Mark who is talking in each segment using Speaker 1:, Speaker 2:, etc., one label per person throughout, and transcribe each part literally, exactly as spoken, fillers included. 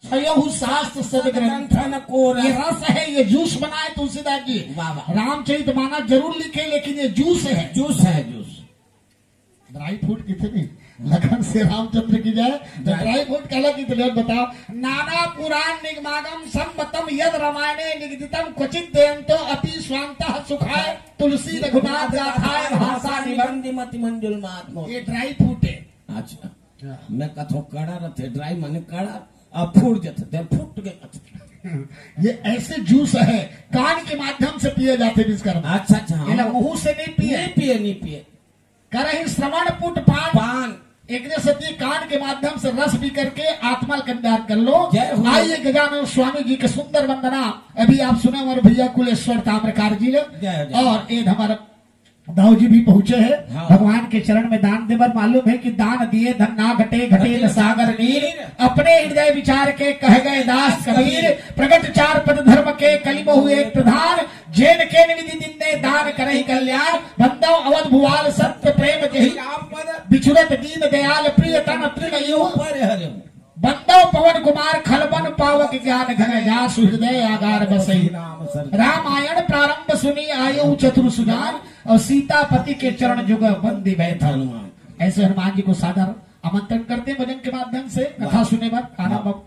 Speaker 1: छयहु शास्त्र सदग्रंथन को ये रस है, ये जूस बनाए तुलसीदास जी। रामचरितमानस जरूर लिखे लेकिन ये जूस है, जूस है जूस। ड्राई फ्रूट कितनी लगन से रामचंद्र की जाए तो ड्राई फ्रूट कहला की तो बताओ। नाना पुराण निगमागम सम्मतम यद रामायणे निगदितम क्वचित देयंतो अपि स्वांतः सुखाय तुलसी रघुनाथ गाथाय भाषा निबंध मति मंजुल महात्मा। ये ड्राई फ्रूट है। अच्छा मैं कथो कड़ा रथे ड्राई माने कड़ा अब फूट जाते फूट गए। ये ऐसे जूस है कान के माध्यम से पिए जाते विश्वकर्मा। अच्छा अच्छा मुंह से नहीं पिए, नहीं पिए नहीं पिए करही श्रवण पुट पान पान एक सती कान के माध्यम से रस पी करके आत्मा कल्याण कर लो। आइए गजानन स्वामी जी के सुंदर वंदना अभी आप सुने हमारे भैया कुलेश्वर ताम्रकार जी ने और एक हमारा दाऊ जी भी पहुंचे हैं। हाँ। भगवान के चरण में दान देवर मालूम है कि दान दिए धन ना घटे घटे न सागर नीर। अपने हृदय विचार के कह गए दास कबीर प्रगट चार पद धर्म के कलिम हुए प्रधान जैन के निधि दिन ने दान करही कल्याण बंदो अवध भुवाल सत्य प्रेम जही बिछुरत दीन दयाल प्रिय तन तृणयु बंदो पवन कुमार खलबन पावक ज्ञान घन जासु हृदय आगार बसई। रामायण प्रारंभ सुनी आयु चतुर सुजान और सीतापति के चरण जुग बंदी बैठ हनुमान। ऐसे हनुमान जी को सादर आमंत्रण करते भजन के माध्यम से कथा सुने बाद खाना बाबू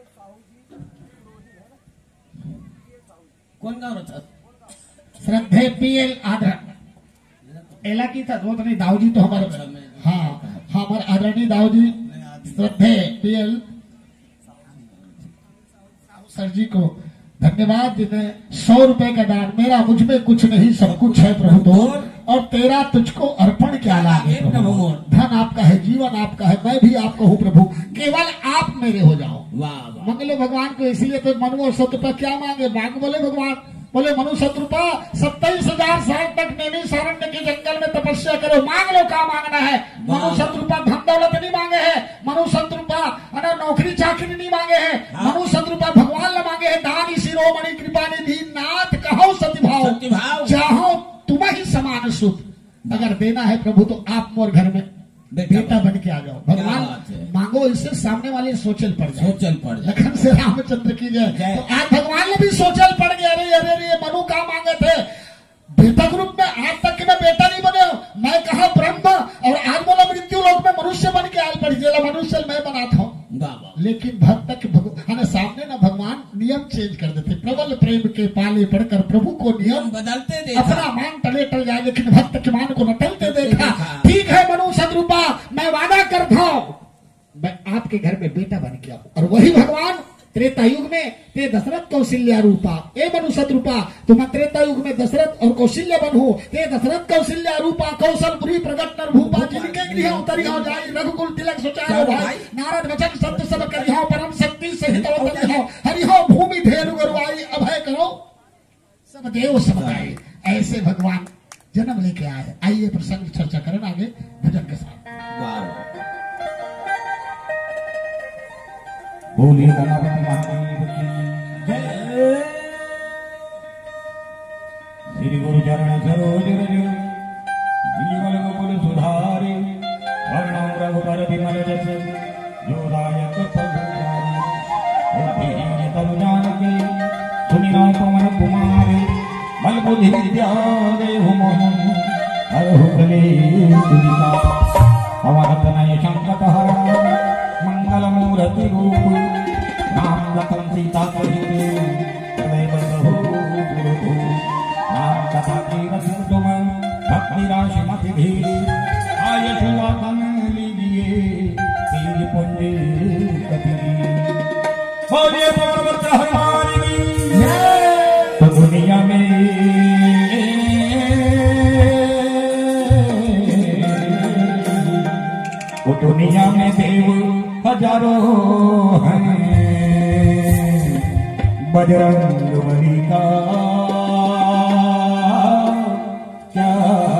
Speaker 1: कौन गाँव था श्रद्धे पीएल आदर एला की था वो तो नहीं दाऊ जी तो हमारे हाँ हाँ हमारे आदरणीय दाऊ जी श्रद्धे पीएल सर जी को धन्यवाद जिन्हें सौ रुपए का दान। मेरा मुझ में कुछ नहीं सब कुछ है प्रभु तो और तेरा तुझको अर्पण क्या लागे प्रभु। धन आपका है जीवन आपका है मैं भी आपका हूँ प्रभु केवल आप मेरे हो जाओ। मंगले भगवान को इसीलिए तो मनु और शत्रुपा क्या मांगे मांग बोले भगवान बोले मनु शत्रुपा सत्ताईस हजार साल तक नैनी सारण्य के जंगल में तपस्या करो मांग लो क्या मांगना है। मनु शत्रुपा धन दौलत नहीं मांगे है मनु शत्रुपा नौकरी चाकरी नहीं मांगे है मनु शत्रुपा भगवान ने मांगे है दान शिरोमणि कृपा निधि नाथ कहो सतिभाव चाहो तुम ही समान सुख। अगर देना है प्रभु तो आप मोर घर में बेटा बन के आ जाओ। भगवान मांगो इससे सामने वाले सोचल पड़ जाए सोचल पड़ जाए लखन से रामचंद्र की जय। तो आज भगवान ने भी सोचल पड़ गया अरे अरे अरे मनु का मांगे थे बेटा ग्रुप में आज तक के मैं बेटा नहीं बने मैं कहा ब्रह्म और आज बोला मृत्यु लोक में मनुष्य बन के आल पड़ गया मनुष्य मैं बनाता हूँ। लेकिन भक्त के भगवान सामने ना भगवान नियम चेंज कर देते प्रबल प्रेम के पाले पड़कर प्रभु को नियम बदलते देखा। अपना मान टले टल जाए लेकिन भक्त के मान को न टलते देखा। ठीक है मनु सदरूपा मैं वादा करता हूँ मैं आपके घर में बेटा बन के आऊं। और वही भगवान त्रेता युग में ते दशरथ कौशल्या रूपा ए मनु सदरूपा तुम त्रेता युग में दशरथ और कौशल्य बन हो ते दशरथ कौशल्या रूपा कौशलपुरी प्रगट नर भूपा जिनके गृह उतरी हो जाए रघुकुल तिलक सुचारो भाई नारद वचन सत्य सब करिहो परम शक्ति सहित अवतरिहो हरिहो भूमि धेनु गरुआई अभय करो सब देव समुदाय। ऐसे भगवान जन्म लेके आए। आइए प्रसंग चर्चा करें आगे भजन के साथ।
Speaker 2: बोलिए गणपति महादेव की जय। श्री गुरु चरण सरोज रज जीवन गोकुल सुधारे वर्णम रघुबर विमल जस जोदायक फलधारी बुद्धिहीन तनु जानकी सुनिरा पवन कुमार बल बुद्धि विद्या देहु मोहन हरहु कलेश विनाश पवन तनय संकट हरण मंगल मूर्ति रूप राम लखन सीता सहित प्रभु गुरु राम कथा की रसिक तुम भक्ति राशि मति धीरे आय शुआ तन लीजिए तीर पुण्य कति बोलिए पर्वत हमारी तो दुनिया में वो दुनिया में देव हजारों हैं बजरंग बली का क्या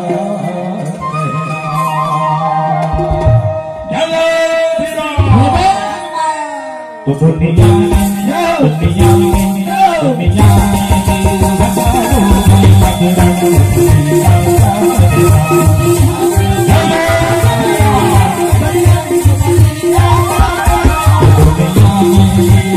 Speaker 2: तो दुनिया में दुनिया में दुनिया में देव हजारों हैं बजरंग बली का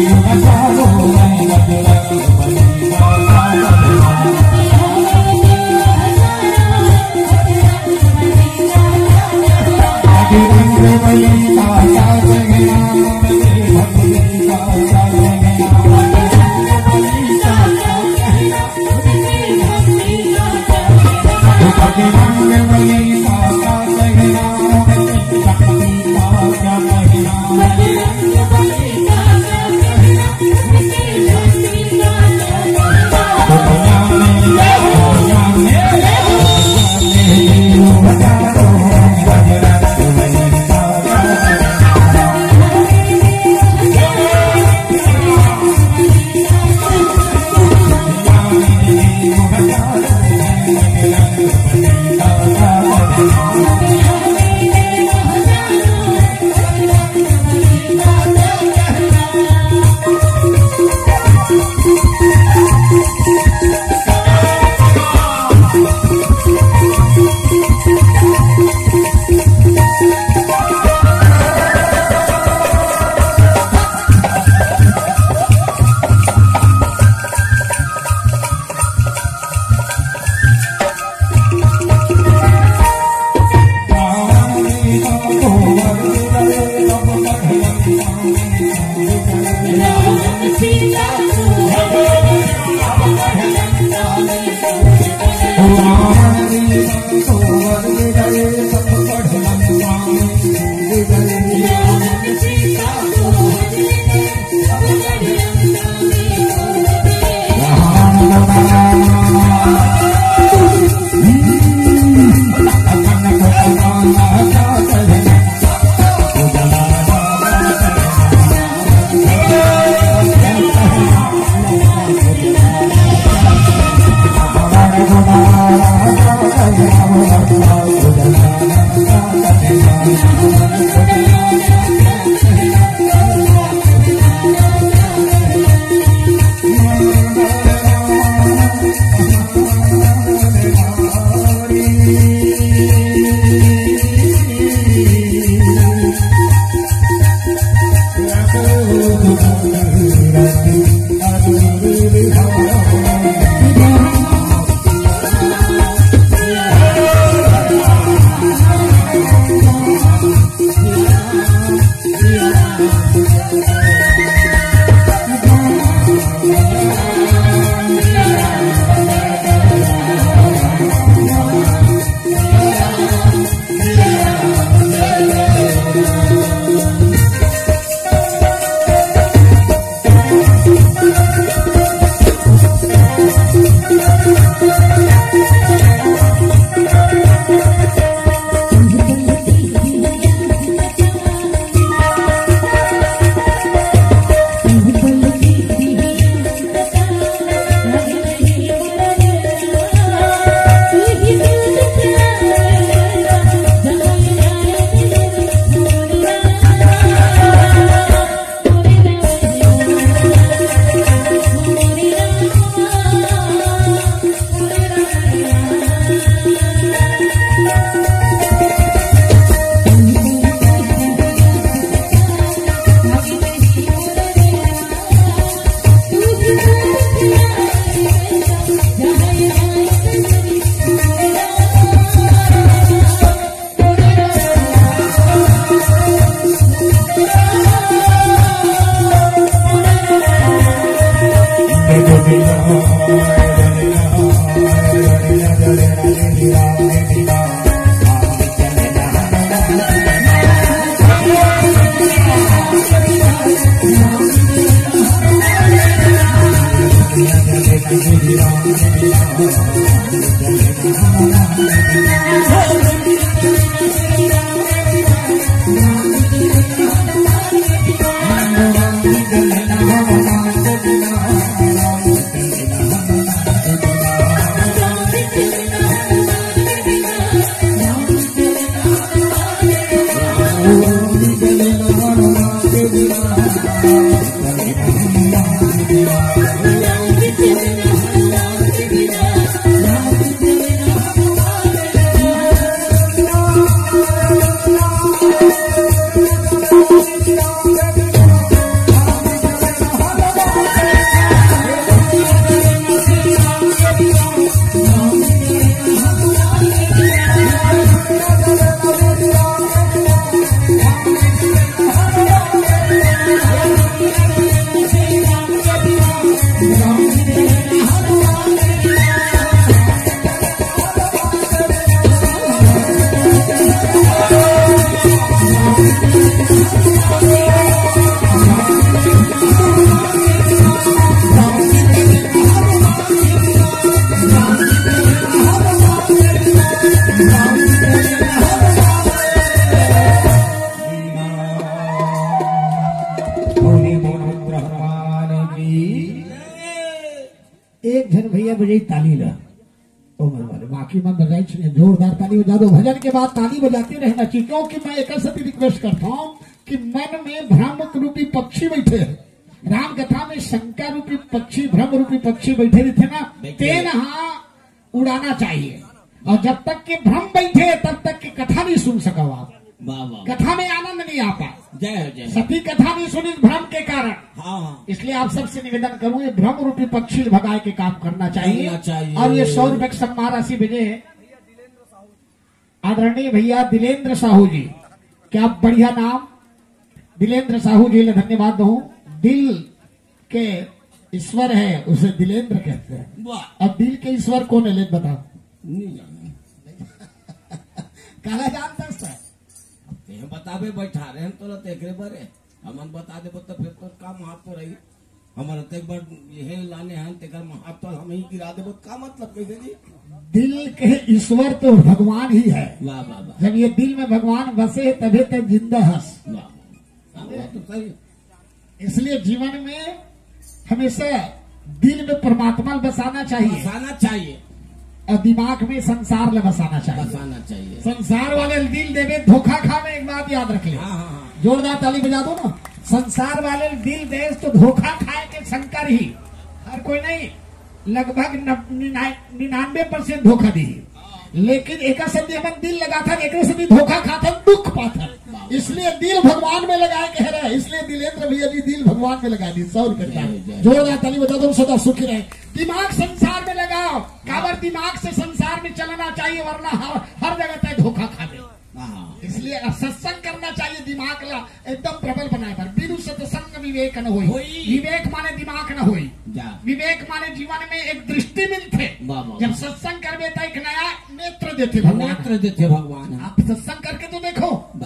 Speaker 1: Thank you. तालियां बजाई ताली ला ओ मन वाले बाकी मन बजाई चाहिए जोरदार ताली बजा दो। भजन के बाद ताली बजाते रहना चाहिए, क्योंकि मैं एक सती रिक्वेस्ट करता हूँ कि मन में भ्रामक रूपी पक्षी बैठे हैं। राम कथा में शंका रूपी पक्षी भ्रम रूपी पक्षी बैठे थे ना, तेन हाँ उड़ाना चाहिए। और जब तक के भ्रम बैठे तब तक की कथा नहीं सुन सको आप, कथा में आनंद नहीं आ पा।
Speaker 2: जय जय
Speaker 1: सती कथा नहीं सुनी भ्रम के कारण।
Speaker 2: हाँ,
Speaker 1: इसलिए आप सबसे निवेदन करूं, ये भ्रम रूपी पक्षी भगाए के काम करना चाहिए,
Speaker 2: करना चाहिए।
Speaker 1: और ये सौ रुपए सम्मान राशि भेजे आदरणीय भैया दिलेंद्र साहू जी, क्या बढ़िया नाम दिलेंद्र साहू जी ने धन्यवाद दो। दिल के ईश्वर है उसे दिलेंद्र कहते हैं,
Speaker 2: वाह।
Speaker 1: और दिल के ईश्वर कौन है ले बताओ।
Speaker 2: नहीं जाना
Speaker 1: काला जानता है
Speaker 2: ते बताबे बैठा रहे हैं तो तेकरे बरे हमन बता दे तो फिर तो काम हाथ तो रही हमारा ते बार ये लाने हैं तेकर हाथ तो हम ही गिरा दे का मतलब कैसे जी।
Speaker 1: दिल के ईश्वर तो भगवान ही है।
Speaker 2: वाह वाह वाह,
Speaker 1: जब ये दिल में भगवान बसे तभी तक जिंदा हंस।
Speaker 2: वाह वाह, तो सही।
Speaker 1: इसलिए जीवन में हमेशा दिल में परमात्मा बसाना चाहिए,
Speaker 2: बसाना चाहिए
Speaker 1: और दिमाग में संसार ल बसाना चाहिए।
Speaker 2: बसाना चाहिए।
Speaker 1: संसार वाले दिल देवे धोखा खावे, एक बात याद रख ले।
Speaker 2: हाँ हाँ हाँ,
Speaker 1: जोरदार ताली बजा दो ना। संसार वाले दिल देश तो धोखा खाए के शंकर ही, हर कोई नहीं, लगभग निन्यानवे परसेंट धोखा दी। लेकिन एक सदी हम दिल लगा था, एक सदी धोखा खाता दुख पाता। इसलिए दिल भगवान में लगाए कह रहे हैं, इसलिए दिलेंद्र भैया जी दिल भगवान में लगा दी। सौ रुपए जोरदार ताली बजा दो, सदा सुखी रहे। दिमाग संसार में लगाओ, काबर दिमाग से संसार में चलना चाहिए, वरना हर, हर जगह तय धोखा खावे। इसलिए सत्संग करना चाहिए, दिमाग ला एकदम प्रबल बनाए पर बिनु सत्संग विवेक न होई। विवेक माने दिमाग न होई, विवेक माने जीवन में एक दृष्टि मिलते। जब सत्संग करवे तो एक नया नेत्र देते भगवान,
Speaker 2: नेत्र देते भगवान।
Speaker 1: आप सत्संग करके तो देखो,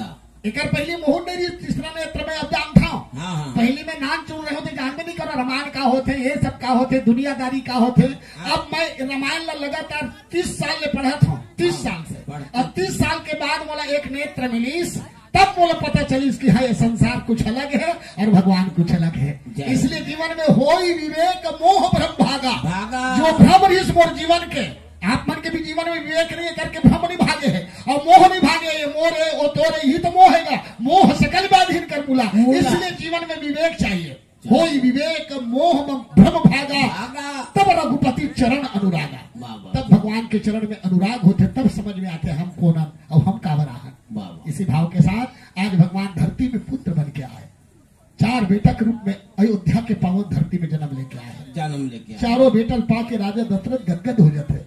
Speaker 1: एक पहले मोहन डेरी तीसरा नेत्र में अब जानता हूँ। पहले में नाम चुन रहे होते, जान में नहीं करो रामायण का होते, ये सब का होते, दुनियादारी का होते। अब मैं रामायण लगातार तीस साल ले पढ़ा था, तीस साल से, और तीस साल के बाद मोला एक नेत्र मिलीस, तब मोला पता चलीस कि हाँ संसार कुछ अलग है और भगवान कुछ अलग है। इसलिए जीवन में होई विवेक मोह भ्रम भागा, जो भ्रम रही मोर जीवन के, आप मन के भी जीवन में विवेक नहीं करके भ्रम नहीं भागे है और मोह नहीं भागे। ये मोरे ओ तोरे ही तो मोह है, मोह सकल बाधीन कर बुला। इसलिए जीवन में विवेक चाहिए। होई विवेक मोह भ्रम भागा, तब रघुपति चरण अनुरागा। तब भगवान के चरण में अनुराग होते, तब समझ में आते हम कौन और हम कावर आहन। इसी भाव के साथ आज भगवान धरती में पुत्र बन के आए, चार बेटा के रूप में अयोध्या के पावन धरती में जन्म लेके आए।
Speaker 2: जन्म लेके
Speaker 1: चारों बेटल पा के राजा दशरथ गदगद हो जाते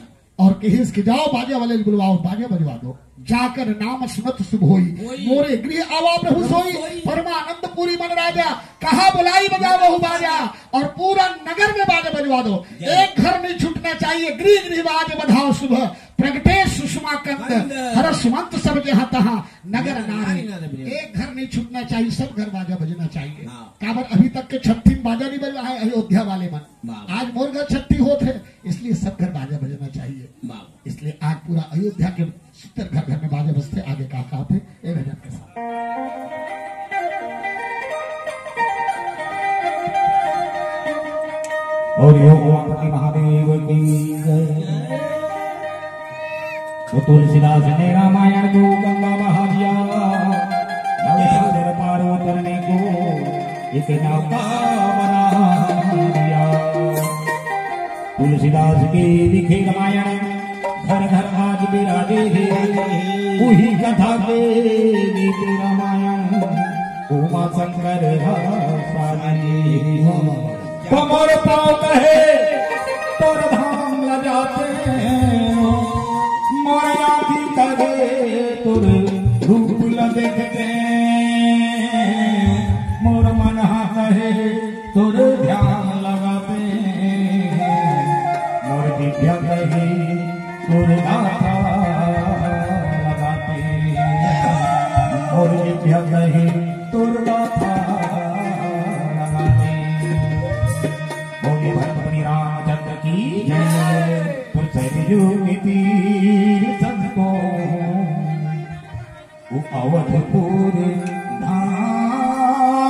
Speaker 1: और कहीं के जाओ बाजे वाले बुलवाओ, बाजे बजवा दो। जाकर नाम सुनत शुभ होई, मोरे गृह आवा प्रभु सोई। परमानंद पूरी मन राजा, कहा बुलाई बजा बहु बाजा, और पूरा नगर में बाजे बजवा दो। एक घर नहीं छूटना चाहिए, गृह गृह बाजे बधाओ शुभ। प्रगटे सुषमा कंद, हर सुमंत सब जहाँ तहाँ नगर नारी। एक घर नहीं छूटना चाहिए, सब घर बाजा बजना चाहिए। काबर अभी तक के छत्तीस बाजा नहीं बजवा है अयोध्या वाले मन, आज मोर घर छत्ती होते है, इसलिए सब घर बाजा बजना चाहिए। इसलिए आज पूरा अयोध्या के सत्तर घर घर में बाजे बजते। आगे का कहते एक भजन के साथ।
Speaker 2: और योगपति महादेव की जय। तो तुलसीदास ने रामायण को गंगा बहा दिया, नवसागर पार उतरने को एक नौका बना दिया। तुलसीदास के लिखे रामायण घर घर आज बिराजे है, वही कथा के गीत रामायण उमा शंकर कमर पाँव कहे तोर धाम ल जाते, मोर आँखी कहे तोर रूप ल देखते, मोर मन कहे तोर ध्यान लगाते, मोर दिव्या कहे तोर गाथा लगाते, मोर दिव्या कहे तोर गाथा लगाते। बोले भगवान रामचंद्र की जय। तुलसी संतो अवधपुर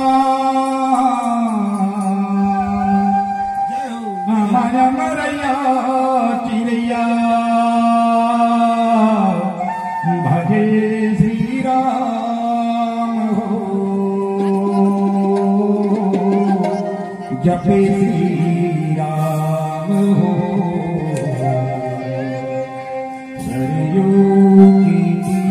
Speaker 2: धाम, माया मरैया
Speaker 3: जपे श्री राम हो सरयू की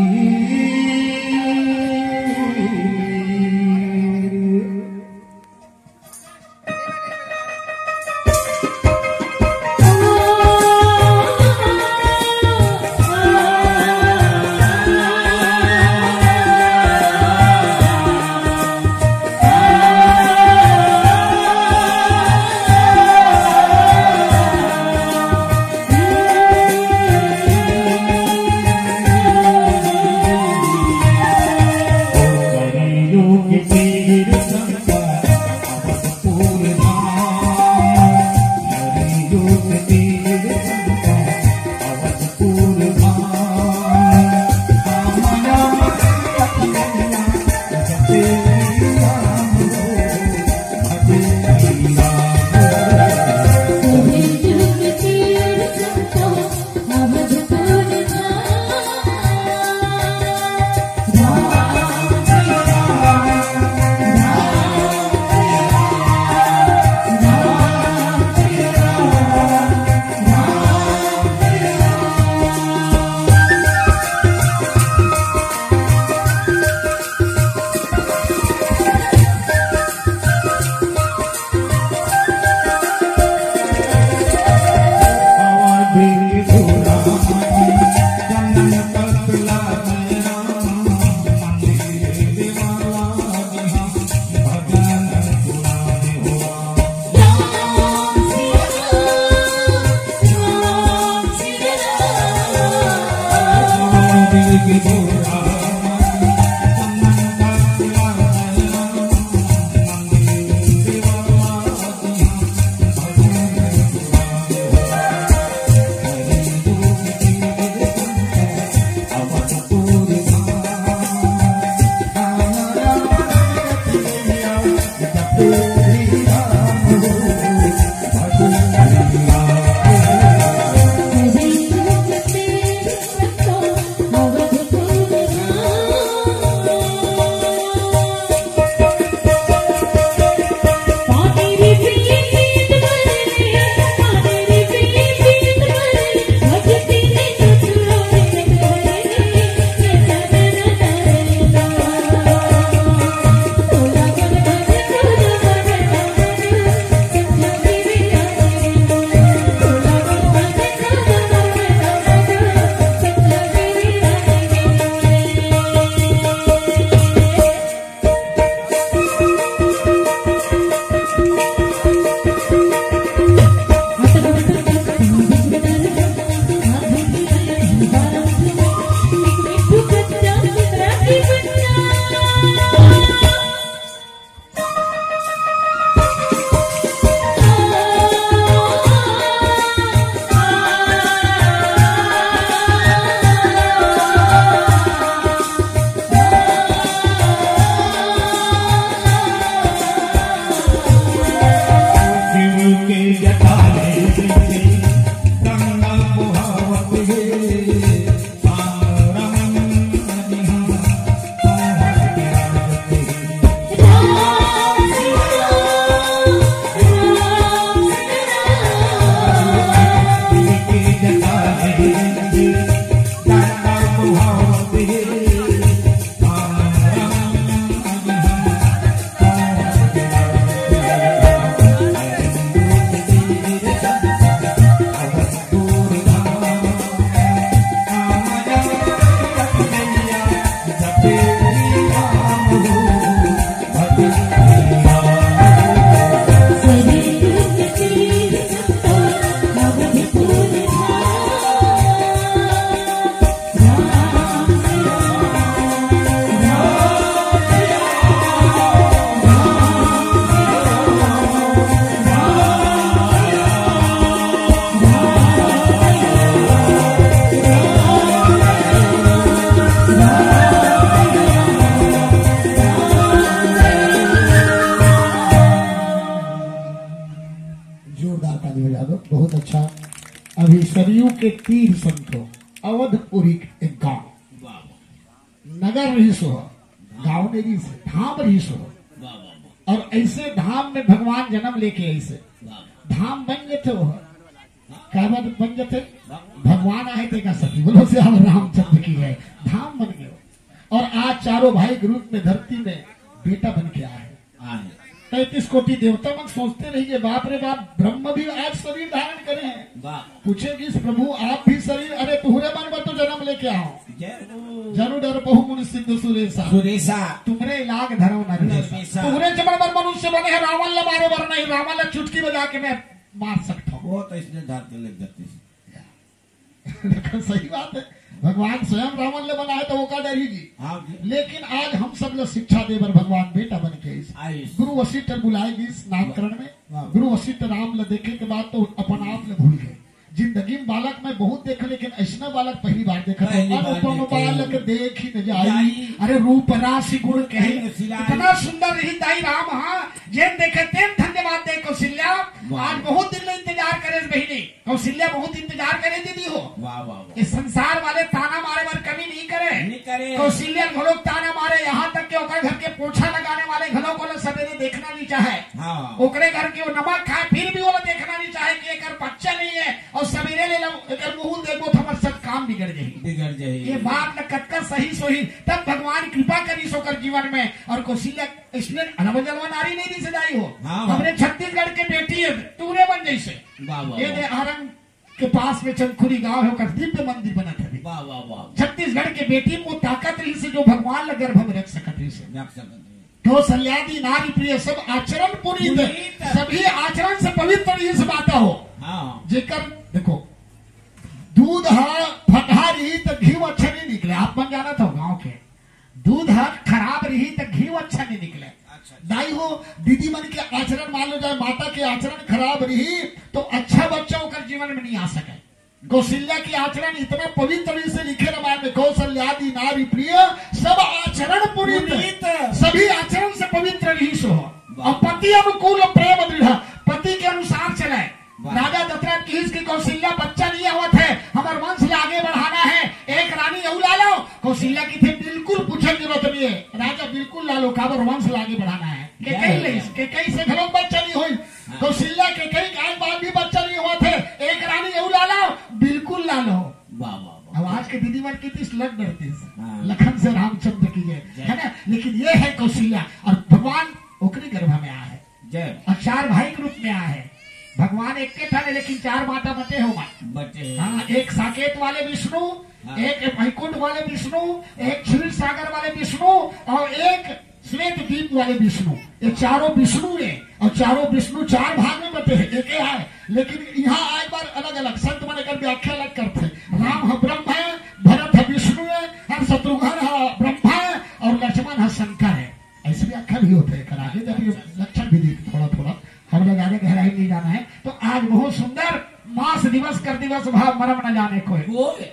Speaker 1: सरयू के तीर संतो अवधपुरी एक गांव नगर रही सो गांव ने रही धाम रही सो और ऐसे धाम में भगवान जन्म लेके ऐसे धाम बन गए थे वो क्या बात बन गए थे भगवान आए थे का सती बोलो से हम रामचंद्र की है धाम बन गए और आज चारों भाई के रूप में धरती में बेटा बन के आए तैतीस कोटि देवता मन सोचते रहिए बाप रे बाप ब्रह्म भी आज शरीर धारण करे हैं पूछेगी प्रभु आप भी शरीर अरे तुहरे मन में तो जन्म लेके आओ जनु डर बहु मुनि सिद्ध सुरेशा
Speaker 2: सुरेशा
Speaker 1: तुमरे लाग धरो नरेशा तुमरे जबर बर मनुष्य बने हैं रावण ले मारे बर नहीं रावण ले चुटकी बजा के मैं मार सकता हूँ
Speaker 2: वो तो इसने धार के लग जाती
Speaker 1: लेकिन सही बात है भगवान स्वयं रावण ले बना है तो वो का डरेगी लेकिन आज हम सब लोग शिक्षा दे बर भगवान बेटा बन के गुरु वशिष्ठ बुलाएगी इस नामकरण में गुरु वशिष्ठ राम ले देखे के बाद तो अपन आप ले भूल गए जिंदगी में बालक में बहुत देखा लेकिन ऐसा बालक पहली बार देखा अनुपम बालक देख ही न जाई अरे रूप राशि गुण कहे इतना सुंदर रही दाई राम हाँ जेन देखे तेन धन्यवाद दे कौशल्या आज बहुत दिन में इंतजार करे बहनी कौशल्या बहुत इंतजार करे दीदी हो इस संसार वाले ताना मारे बार कमी नहीं करे
Speaker 2: नहीं करे
Speaker 1: कौशल्या घलोक ताना मारे यहाँ तक के ओकर घर के पोछा लगाने वाले घलों को सवेरे देखना नहीं चाहे ओकरे घर के वो नमक खाए फिर भी वो देखना नहीं चाहे कि एक बच्चा नहीं है और सवेरे ले लो अगर मुंह देखो तो हमारे सब काम बिगड़ जाएगी
Speaker 2: बिगड़ जाएगी
Speaker 1: ये बात न कटका सही सोही तब भगवान कृपा करी सोकर जीवन में और कौशल्या इसमें अनवजलवा नारी नहीं दी सदाई हो हमने छत्तीसगढ़ के बेटी है तूने बन जैसे ये दे आरंग के पास में चंदखुरी गांव होकर दिव्य मंदिर बना था छत्तीसगढ़ के बेटी में ताकत रही से जो भगवान ल गर्भ में रख सकत रही से
Speaker 2: रख सकत
Speaker 1: तो सल्यादी नारी प्रिय सब आचरण पुनीत सभी आचरण से पवित्र इस बात हो जेकर देखो दूध है फटा रही तो घी अच्छा नहीं निकले आप बन जाना था गांव के दूध है खराब रही तो घी अच्छा नहीं निकले दाई हो दीदी मन के आचरण मान लो जाए माता के आचरण खराब रही तो अच्छा बच्चा होकर जीवन में नहीं आ सके कौशल्या की आचरण इतना पवित्र से लिखे रामायण में कौशल्यादि नारी प्रिय सब आचरण पुनीत सभी आचरण से पवित्र रही सो और पति अनुकूल प्रेम दृढ़ पति के अनुसार चले राजा दशरथ की इसकी कौशल्या बच्चा नहीं हुआ थे हमारे वंश ले आगे बढ़ाना है एक रानी यू ला लो कौशल्या की थे बिल्कुल पूछने की जरूरत नहीं है राजा बिल्कुल ला लो काबर वंश ले आगे बढ़ाना है के कई ले के कई से घरों बच्चा नहीं हुई कौशल्या के कई गाय बाद भी बच्चा नहीं हुआ थे एक रानी यू ला लो बिल्कुल ला लो अब आज के दीदी मन की लग डरती लखन से रामचंद्र की जय है ना लेकिन ये है कौशल्या और भगवान ओकरी गर्भ में आया है और चार भाई के रूप में आया है भगवान एक के था लेकिन चार माता बटे होगा
Speaker 2: बटे
Speaker 1: हाँ एक साकेत वाले विष्णु एक वैकुंठ वाले विष्णु एक क्षीर सागर वाले विष्णु और एक श्वेत द्वीप वाले विष्णु ये चारों विष्णु है और चारों विष्णु चार भाग में बटे हैं एक है लेकिन यहाँ एक बार अलग अलग संत मन कर व्याख्या अलग करते राम है ब्रह्म है भरत है विष्णु है शत्रुघ्न है ब्रह्मा है और लक्ष्मण है शंकर है ऐसे भी अक्षर भी होते हैं आगे जब लक्षण भी दी थोड़ा थोड़ा हम लोग आगे गहराई नहीं जाना है तो आज बहुत सुंदर मास दिवस कर दिवस भाव मरम न जाने कोई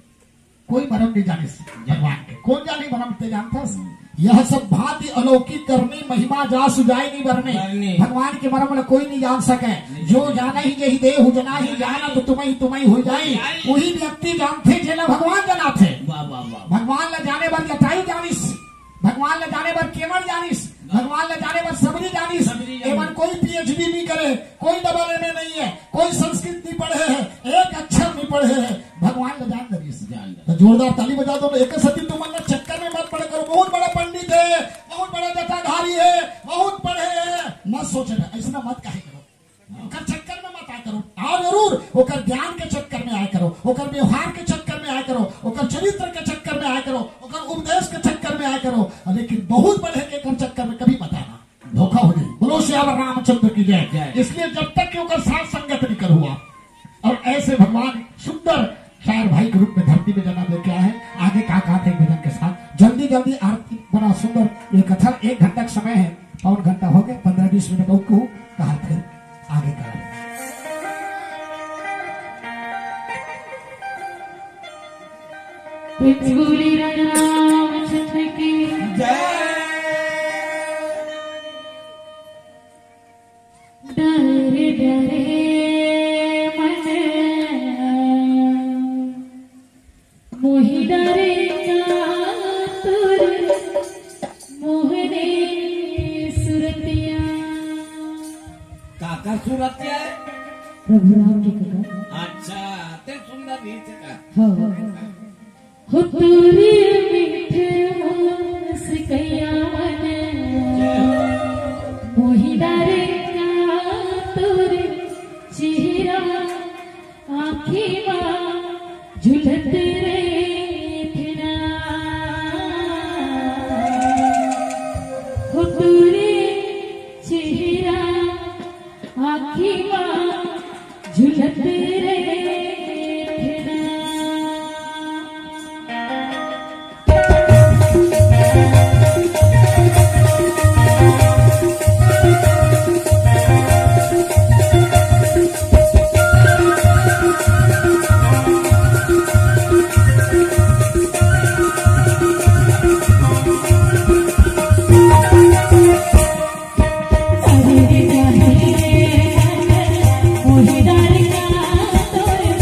Speaker 1: कोई मरम नहीं जाने भगवान के कौन जाने मरम ते जानता यह सब भांति अलौकिक करनी महिमा जा सुजाई नहीं बरने भगवान के मरम कोई नहीं जान सके जो जाना ही यही दे हो जना ही जाना तो तुम्हें तुम्हें हो जाए वही व्यक्ति जानते जेला भगवान जाना थे भगवान ल जाने पर जटाई जानिस भगवान ले जाने पर केवल जानिस भगवान ले जाने पर सबरी जानिस एवं कोई पीएचडी नहीं करे कोई डबल एमए नहीं है कोई संस्कृत नहीं पढ़े है एक अक्षर नहीं पढ़े है भगवान ले जान दरिस तो जोरदार ताली बजा दो एक सती तुम मन चक्कर में मत पड़े करो बहुत बड़ा पंडित है बहुत बड़ा जटाधारी है बहुत पढ़े है मत सोचे ऐसा मत कहे करो ओकर चक्कर में मत आया करो आओ जरूर ओकर ज्ञान के चक्कर में आया करो ओकर व्यवहार के चक्कर में आया करो ओकर चरित्र के चक्कर में आया करो ओकर उपदेश के चक्कर में आया करो लेकिन बहुत बड़े के चक्कर में कभी मत आना धोखा हो जाए बोलो श्याम रामचंद्र की जय इसलिए जब तक कि ओकर साथ संगत नहीं करो आप और ऐसे भगवान सुंदर चार भाई के रूप में धरती में जन्म लेके आए हैं आगे का कहा थे भजन के साथ जल्दी जल्दी आरती बड़ा सुंदर ये कथा एक घंटा का समय है पौन घंटा हो गया पंद्रह बीस मिनट को कहा फिर आगे का
Speaker 4: रामचंद्र की
Speaker 2: जय
Speaker 4: डरे डरे मन मोहि डरे चातुर मोहने सुरतिया
Speaker 2: आकर सूरत क्या है?
Speaker 4: प्रभु राम के कका
Speaker 2: अच्छा ते सुंदर रीत का
Speaker 4: हाँ हो तोरे मीठे मुंह से कैया मन मोही डारे का तोरे चेहरा आँखी माँ झुलत रे फिरा हो तोरे चेहरा आँखी माँ झुलत रे फिरा मोही डाल का तोरे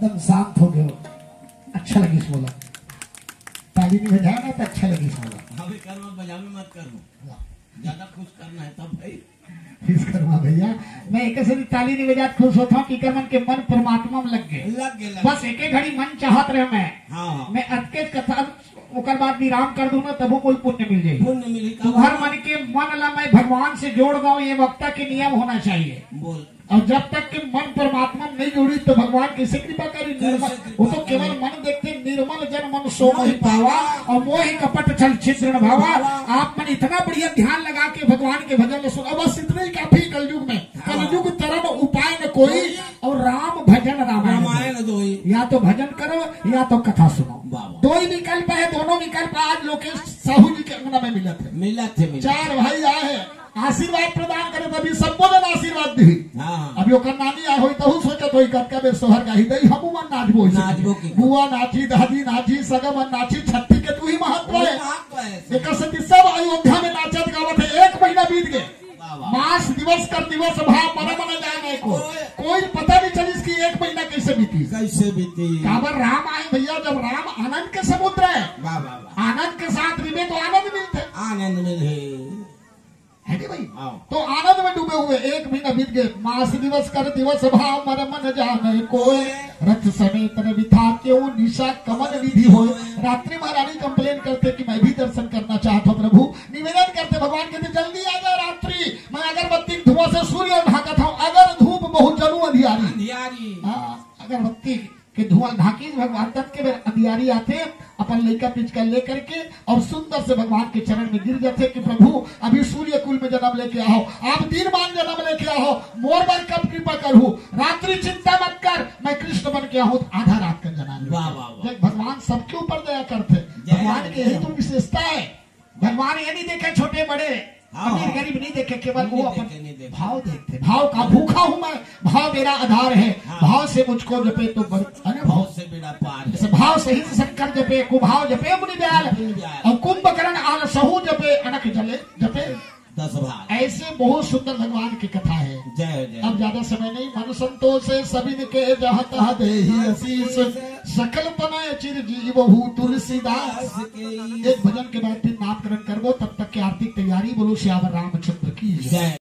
Speaker 1: एकदम शांत हो गए हो। अच्छा लगी बोला, ताली नहीं बजाया ना तो अच्छा लगी बोला।
Speaker 2: अभी कर्मा बजावे मत करो, ज्यादा खुश करना है तब भाई।
Speaker 1: किस कर्मा भैया, मैं एक से ताली नहीं बजा खुश होता हूँ कि कर्मन के मन परमात्मा में लग गए,
Speaker 2: लग गए लग
Speaker 1: बस एक घड़ी मन चाहत रहे मैं
Speaker 2: हाँ
Speaker 1: मैं अटके कथा ओकर बाद विराम कर दूं ना तबो कोई पुण्य मिल जाए।
Speaker 2: पुण्य मिली
Speaker 1: तुम्हार मन के मन ला मैं भगवान से जोड़ गाऊं, ये वक्ता के नियम होना चाहिए।
Speaker 2: बोल
Speaker 1: और जब तक कि मन परमात्मा में नहीं जुड़ी तो भगवान कैसे कृपा करी? निर्मल, वो तो केवल मन देखते, निर्मल जन मन सो मोहि पावा और मोहि कपट छल छिद्र भावा। आप मन इतना बढ़िया ध्यान लगा के भगवान के भजन सुनो, बस इतना ही काफी कलयुग में। कलयुग तरह उपाय न कोई और राम भजन रामायण
Speaker 2: रामायण दो ही
Speaker 1: या तो भजन करो या तो कथा सुनो, दो ही विकल्प है। दोनों विकल्प आज लोकेश साहू जी के अंगना में मिला थे।
Speaker 2: मिला थे मिला
Speaker 1: चार भाई आए हैं, आशीर्वाद प्रदान करे तभी संबोधन आशीर्वाद दी।
Speaker 2: हाँ
Speaker 1: अभी ओकर नानी आ होई तहु सोचत होई कतका बेर सोहर गाही दई हमू मन नाचबो
Speaker 2: नाचबो की
Speaker 1: बुआ नाची, दादी नाची, सगमन नाची, छठी के तू ही महत्व है।
Speaker 2: महत्व है
Speaker 1: एक सती सब अयोध्या में नाचत गावत है। एक महीना बीत गए, मास दिवस कर दिवस भाव मन मन जाने को कोई पता नहीं चली कि एक महीना कैसे बीती
Speaker 2: कैसे बीती।
Speaker 1: काबर राम आए भैया, जब राम आनंद के समुद्र है,
Speaker 2: वाह वाह वाह,
Speaker 1: आनंद के साथ रिबे तो आनंद मिलते
Speaker 2: आनंद मिले
Speaker 1: है कि भाई?
Speaker 2: आओ
Speaker 1: तो आनंद में डूबे हुए एक महीना बीत गए, मास दिवस कर दिवस भाव मन मन जाने कोई रथ समेत विथा क्यों निशा कमन विधि हो। रात्रि महारानी कंप्लेन करते कि मैं भी दर्शन करना चाहता हूँ प्रभु, निवेदन करते भगवान कहते जल्दी आ जाए रात्रि, मैं अगरबत्ती धुआं से सूर्य ढाकत हूँ, अगर धूप बहुत जलू अंधियारी
Speaker 2: अंधियारी
Speaker 1: हाँ, अगरबत्ती के धुआं ढाकी भगवान तब के अंधियारी आते अपन लड़का पिचका लेकर के और सुंदर से भगवान के चरण में गिर जाते कि प्रभु अभी सूर्य कुल में जन्म लेके आओ, आप दीनमान जन्म लेके आओ, मोर पर कब कृपा करूं, रात्रि चिंता मत कर, मैं कृष्ण बन के आऊं आधा रात का जन्म।
Speaker 2: वाह वाह वाह,
Speaker 1: भगवान सबके ऊपर दया करते, भगवान की यही तो विशेषता है। भगवान ये नहीं देखे छोटे बड़े अमीर गरीब नहीं देखे, केवल वो अपन भाव देखते। भाव का भूखा हूं मैं, भाव मेरा आधार है, भाव से मुझको जपे तो
Speaker 2: भाव से बेड़ा पार है।
Speaker 1: भाव सहित शंकर जपे, कुभाव जपे मुनि दयाल और कुंभकर्ण आल सहु जपे, अनक जले जपे
Speaker 2: दस भाग।
Speaker 1: ऐसे बहुत सुंदर भगवान की कथा है।
Speaker 2: जय जय।
Speaker 1: अब ज्यादा समय नहीं, मन संतोष सबिन के जहाँ तहाँ देहि आशीष, सकल तनय चिर जीवहु तुलसीदास। एक भजन के बाद फिर नामकरण करबो, तब तक की आर्थिक तैयारी बोलो श्याम रामचंद्र की जय।